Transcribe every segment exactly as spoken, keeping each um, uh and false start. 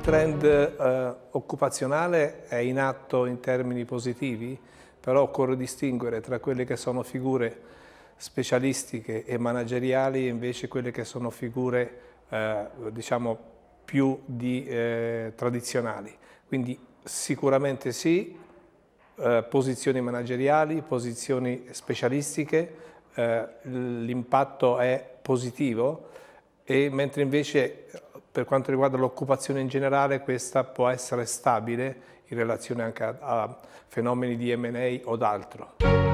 trend eh, occupazionale è in atto in termini positivi, però occorre distinguere tra quelle che sono figure specialistiche e manageriali e invece quelle che sono figure eh, diciamo più di, eh, tradizionali. Quindi sicuramente sì, eh, posizioni manageriali, posizioni specialistiche, eh, l'impatto è positivo, e mentre invece per quanto riguarda l'occupazione in generale questa può essere stabile in relazione anche a, a fenomeni di M and A o d'altro.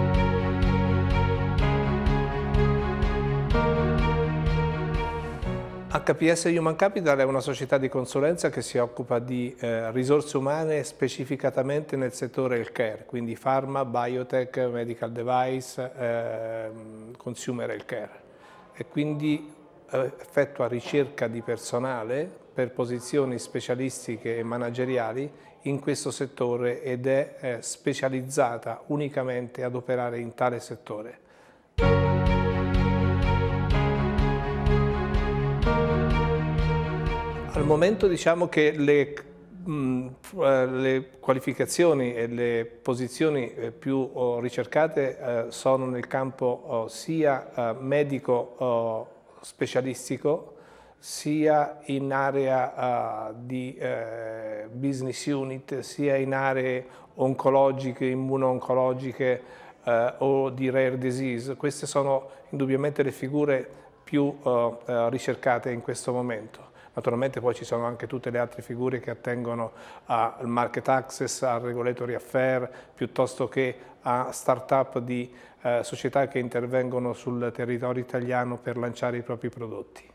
H P S Human Capital è una società di consulenza che si occupa di eh, risorse umane specificatamente nel settore healthcare, quindi pharma, biotech, medical device, eh, consumer healthcare, e quindi effettua ricerca di personale per posizioni specialistiche e manageriali in questo settore ed è eh, specializzata unicamente ad operare in tale settore. Al momento diciamo che le, mh, le qualificazioni e le posizioni più oh, ricercate eh, sono nel campo oh, sia eh, medico oh, specialistico, sia in area uh, di uh, business unit, sia in aree oncologiche, immuno-oncologiche uh, o di rare disease. Queste sono indubbiamente le figure più uh, uh, ricercate in questo momento. Naturalmente poi ci sono anche tutte le altre figure che attengono al market access, al regulatory affair, piuttosto che a start-up di eh, società che intervengono sul territorio italiano per lanciare i propri prodotti.